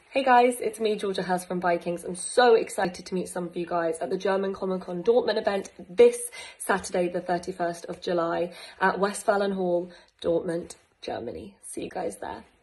Hey guys, it's me, Georgia Hirst from Vikings. I'm so excited to meet some of you guys at the German Comic Con Dortmund event this Saturday, the 31st of July at Westfalen Hall, Dortmund, Germany. See you guys there.